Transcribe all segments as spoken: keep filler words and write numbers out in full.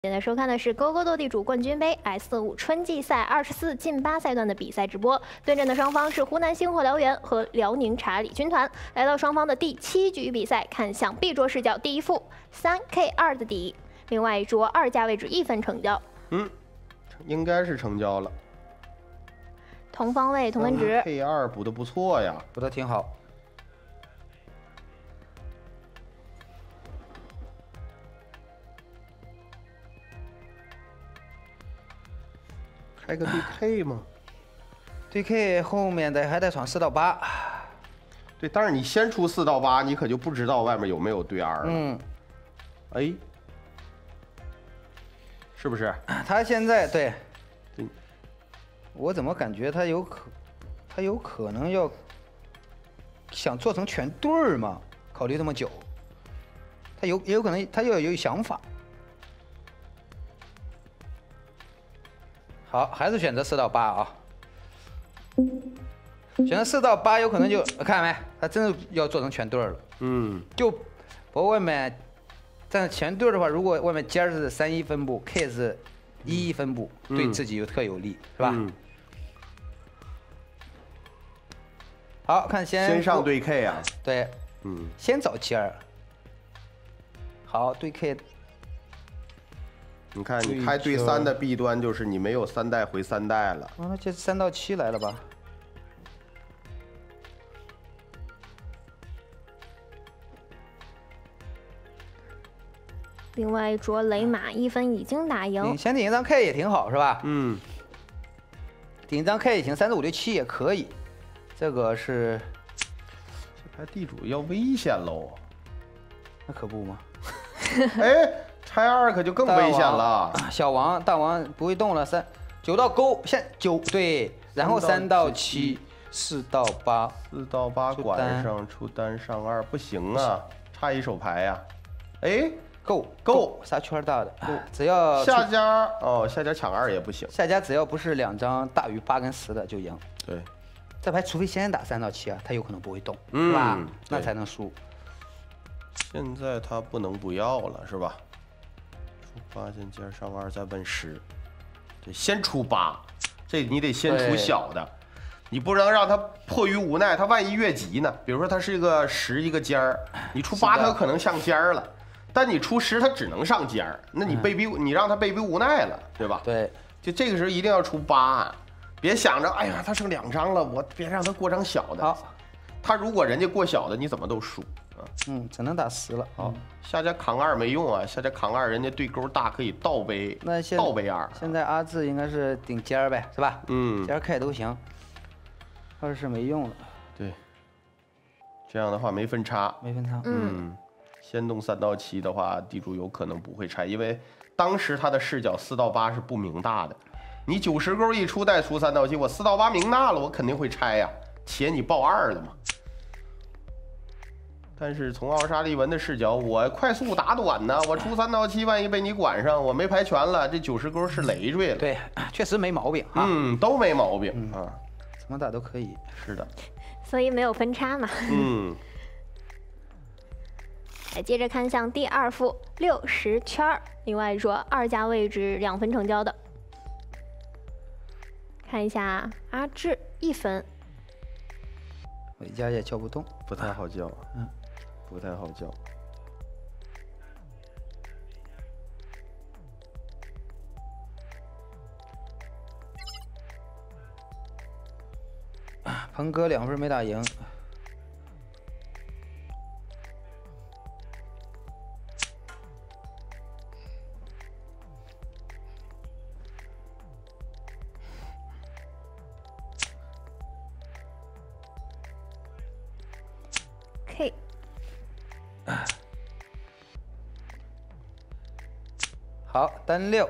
现在收看的是勾勾斗地主冠军杯 S 五春季赛二十四进八赛段的比赛直播，对阵的双方是湖南星火燎原和辽宁查理军团。来到双方的第七局比赛，看向 B 桌视角第一副三 K 二的底，另外一桌二价位置一分成交。 嗯，应该是成交了。 同方位同分值 K 二补的不错呀， 补的挺好。 开个对 K 吗？ 对 K 后面的还得闯四到八。 对，但是你先出四到八，你可就不知道外面有没有对 R 了。 嗯， 哎，是不是？ 他现在对， 对， 我怎么感觉他有可，他有可能要想做成全对儿嘛？考虑这么久，他有也有可能他要有想法。 好，还是选择四到八啊。选择四到八，有可能就看到没，他真的要做成全对了。 嗯， 就我外面，但是全对的话，如果外面尖是三一分布 ，K 是一一分布， 嗯、 对自己有特有利，是吧？ 嗯、 好看先先上对 K 啊。 对， 嗯， 先找尖儿。好，对 K。 你看，你开对三的弊端就是你没有三代回三代了。 哦，那这三到七来了吧？ 另外一桌雷马一分已经打赢， 先顶一张 K 也挺好，是吧？ 嗯， 顶一张 K 也行，三四五六七也可以。这个是这牌地主要危险喽。 那可不吗？ 哎。 拆二可就更危险了。 小王、大王不会动了，三九到勾，现九对，然后三到七，四到八， 四到八管上出单上二不行啊，差一手牌呀。哎， 够够， 仨圈大的，只要下家哦，下家抢二也不行。 下家只要不是两张大于八跟十的就赢。 对， 这牌除非先打三到七啊，他有可能不会动，是吧？那才能输。 现在他不能不要了，是吧？ 八进尖上二再问十，对，先出八，这你得先出小的，你不能让他迫于无奈，他万一越级呢？比如说他是一个十一个尖儿，你出八他有可能上尖儿了，但你出十他只能上尖儿，那你被逼、嗯、你让他被逼无奈了，对吧？ 对， 就这个时候一定要出八，别想着哎呀他剩两张了，我别让他过张小的。 好， 他如果人家过小的，你怎么都输。 嗯，只能打十了。 好，下家扛二没用啊，下家扛二，人家对勾大可以倒背， 那现倒背二。 现在阿志应该是顶尖儿呗，是吧？ 嗯， 尖儿开都行。二是没用了。 对，这样的话没分差， 没分差。 嗯，先动三到七的话，地主有可能不会拆，因为当时他的视角四到八是不明大的。你九十勾一出再出三到七，我四到八明大了，我肯定会拆呀，且你报二了嘛。 但是从奥沙利文的视角，我快速打短呢，我出三到七，万一被你管上，我没牌全了，这九十勾是累赘了。 对，确实没毛病啊。 嗯，都没毛病、 嗯、 啊， 怎么打都可以。 是的， 所以没有分差嘛。 嗯。 来，接着看向第二副六十圈儿，另外一桌二价位置两分成交的，看一下阿志一分， 伟嘉也叫不动， 不太好叫， 嗯。 不太好叫。 鹏哥两分没打赢。 K。 好，单六，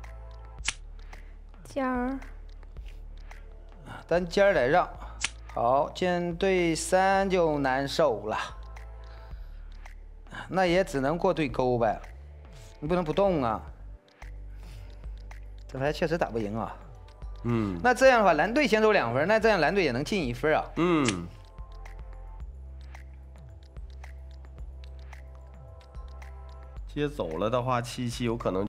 尖儿， 单尖儿来让，好，尖对三就难受了，那也只能过对勾呗，你不能不动啊，这牌确实打不赢啊， 嗯， 那这样的话，蓝队先走两分，那这样蓝队也能进一分啊， 嗯。接走了的话，七七有可能。